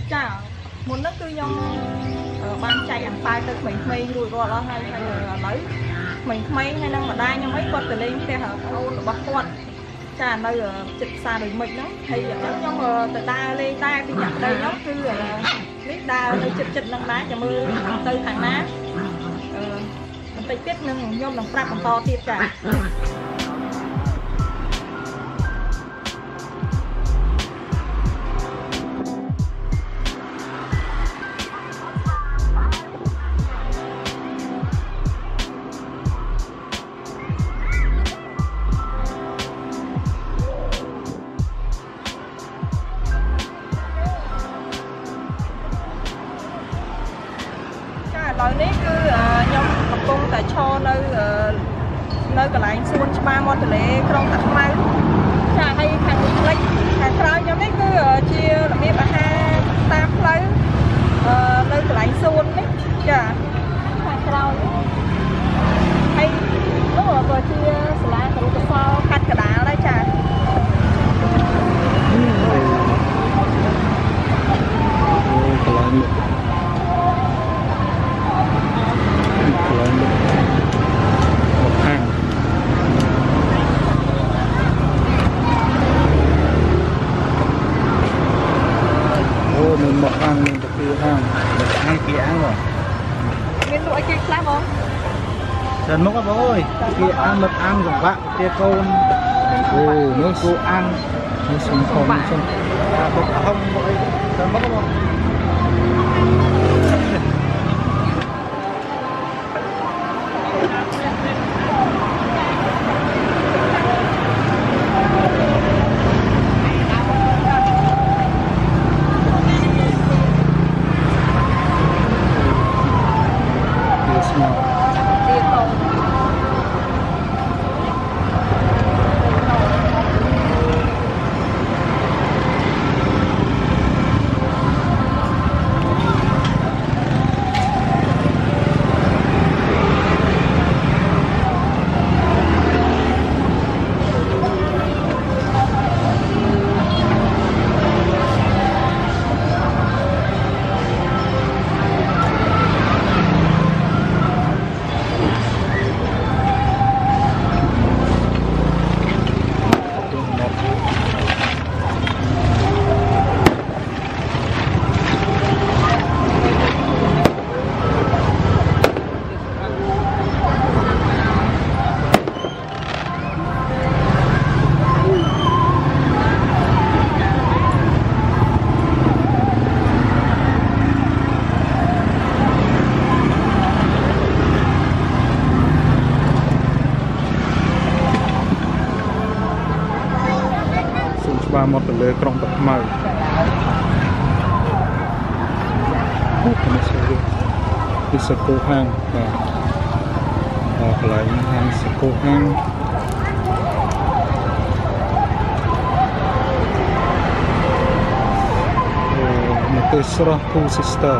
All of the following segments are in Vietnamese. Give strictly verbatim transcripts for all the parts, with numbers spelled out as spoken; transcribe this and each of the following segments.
chả muốn nước cứ nhom ban chạy ăn phai tới mình mình rồi gọi nó hay hay lấy mình mấy hay năng mà đai nhau mấy con từ lên cái hở ô là bắt con chả nơi ở chụp xa đời mình đó thì nó nhưng mà từ ta lên ta đi nhận đây nó cứ biết đa nơi chụp chụp năng đá cho mưa từ thằng ná mình phải biết nâng nhôm bằng phạt bằng to tiệt cả này cứ nhom tập trung tại cho nơi nơi cái lại xuân ba món từ lễ Krong Ta Khmao chả hay hàng lịch hàng khơi nhom đấy cứ chia là miếng bả ha tam lấy nơi cái lại xuân đấy chả hàng khơi hay lúc mà vừa chia lá từ cái phao cắt cái đá đấy chả mình một ăn mình tập kia ăn ăn kia ăn rồi mình lụa kia lắm không trần mốc bố ơi kia ăn mật ăn rồi bạn kia con ồ nó cô ăn nó sống không xong bốc không bội trần mốc không một từ lệ Krong Ta Khmao đi sơ cô hang và lại hàng sơ cô hang một cái sơ khu sister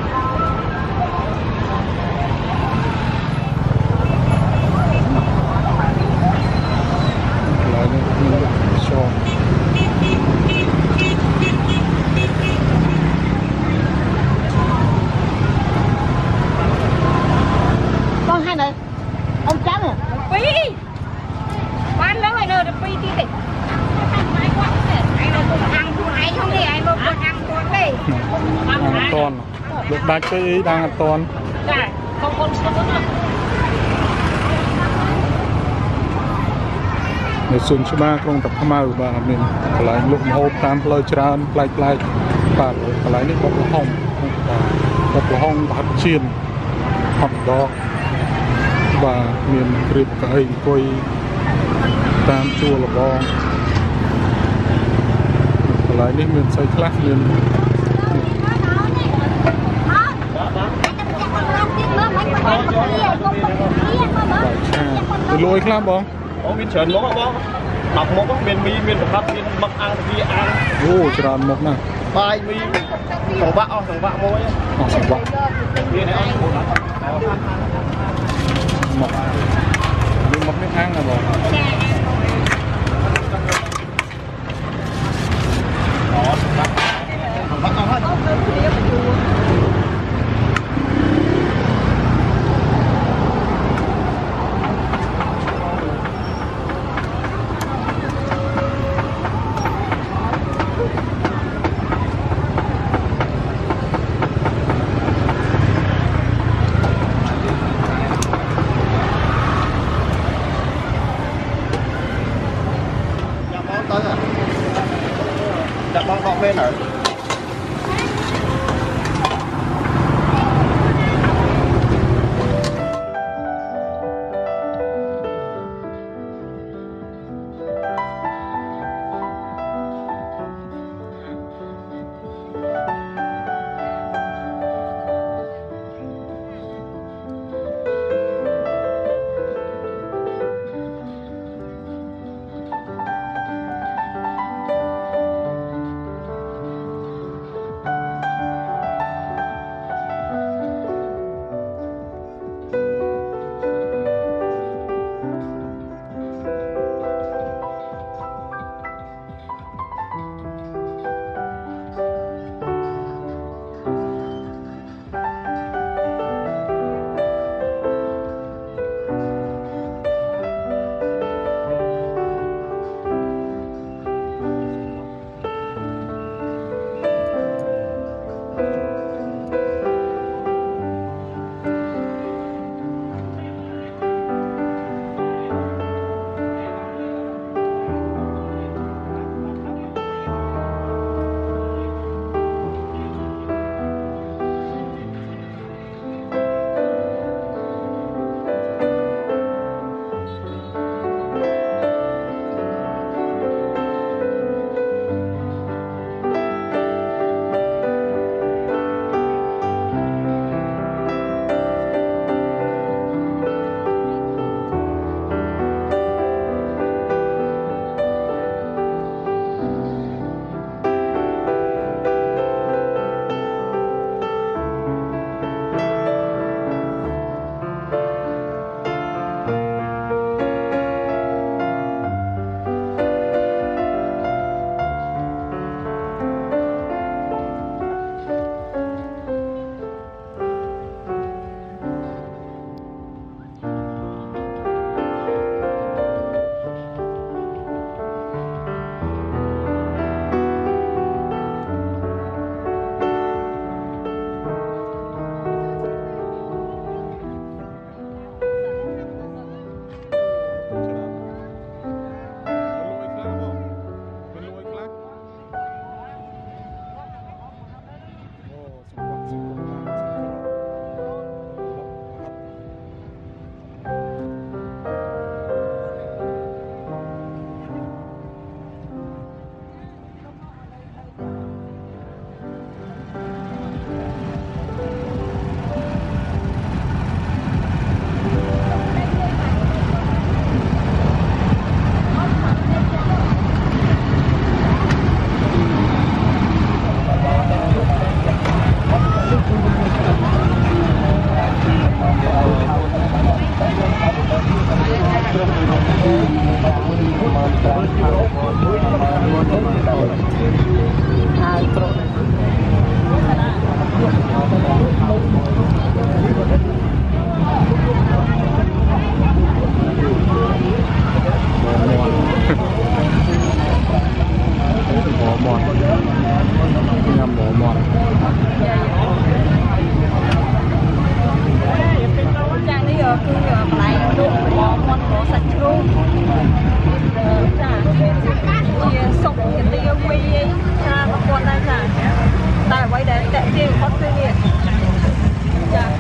lại những show ông cháu à pi bán lớn này đâu được pi tí tịch anh đâu cũng ăn của anh không đi anh đâu cũng ăn con đi ăn con được đánh cái ý đang ăn con không con số nữa người xuân số ba Krong Ta Khmao và mình lại lúc hộp tam lời tràn lại lại và lại những bọc hồng bọc hồng và chiên hot dog và miền Riệp cái coi tam chua là bò lại đi miền Tây khác miền lôi khác bông miền Sơn mốc bông mọc mốc miền mi miền Bắc miền Bắc ăn kia ăn ô tràn mốc nè bài mi sòng bạc sòng bạc môi sòng bạc mọc nhưng mọc miếng ăn là bò đó sòng bạc sòng bạc ngon hết tiêu hot tươi liệt. Dạ.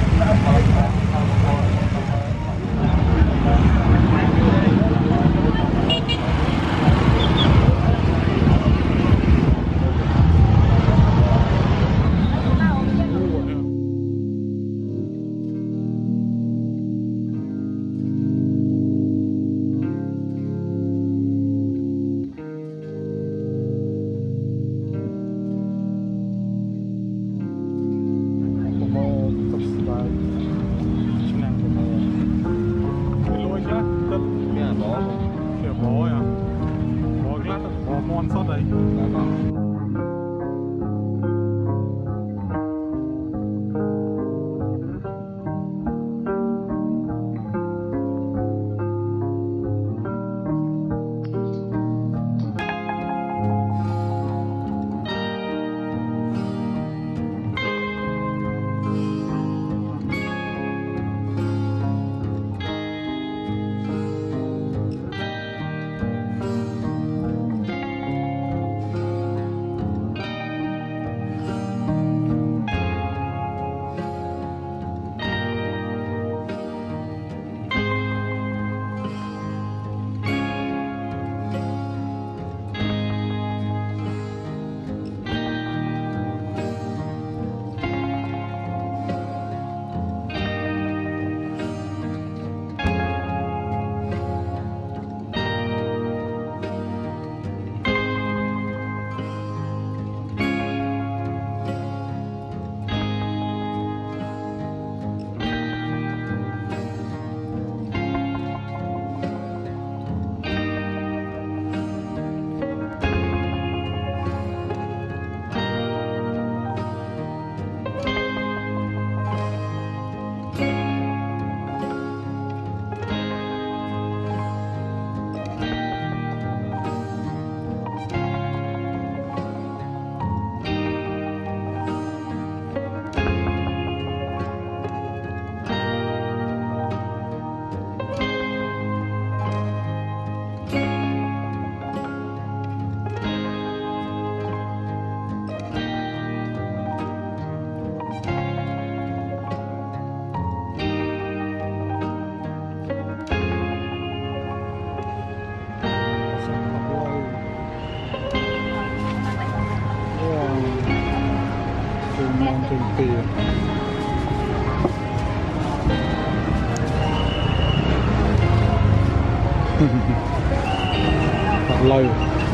Lâu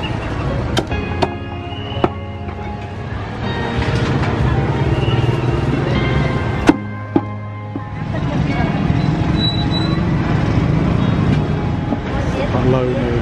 còn lâu này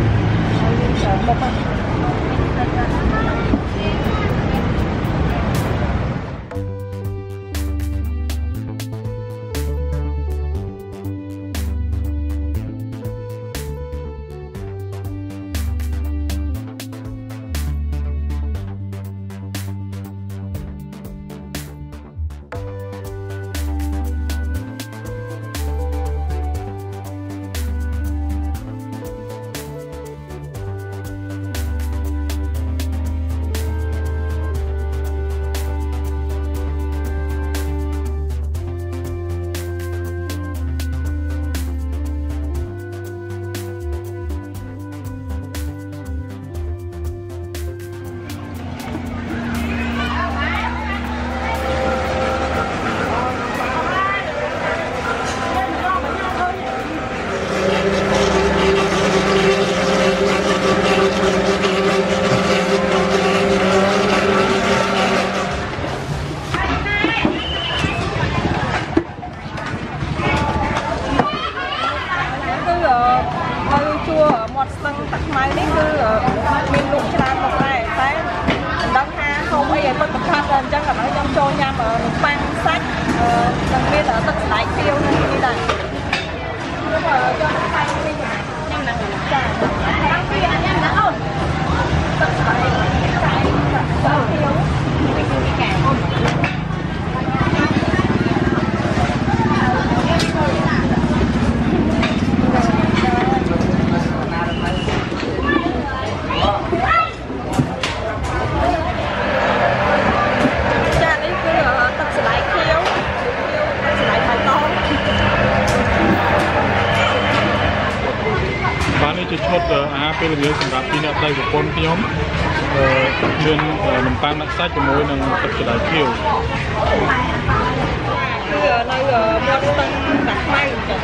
ពេលល្ងាចសម្រាប់ពីអ្នកដៃប្រពន្ធខ្ញុំមាននំប៉័ងដាក់សាច់ជាមួយនឹងទឹកចដែលខៀវនៅមាត់ស្ទឹងតាខ្មៅចា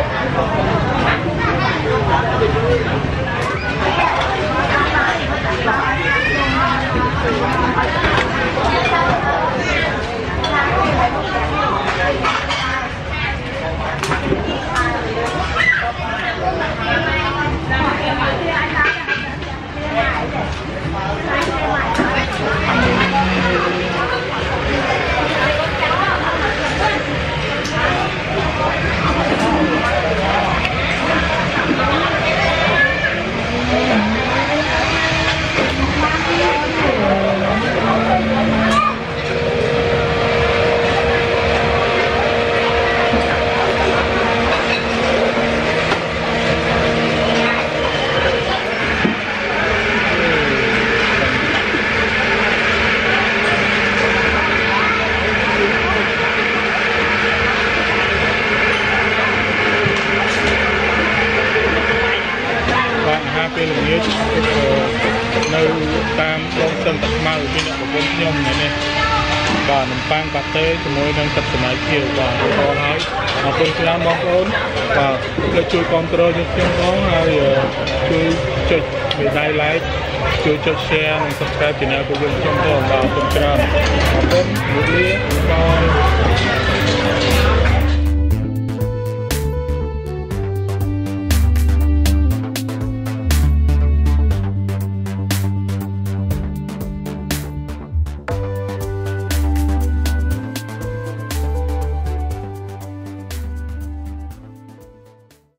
ពេលល្ងាចនៅតាមដងស្ទឹងតាខ្មៅពីអ្នកប្រពន្ធខ្ញុំនេះបាទនំប៉័ងប៉ាតេជាមួយនឹងទឹកចំណាយខៀវបាទអរគុណហើយអរគុណច្រើនបងប្អូនបាទជួយជួយគាំទ្រយើងខ្ញុំផងហើយជួយចុចមេដៃ like ជួយចុច share និង subscribe channel củaយើងខ្ញុំផងបាទអរគុណច្រើនអរគុណលោកលា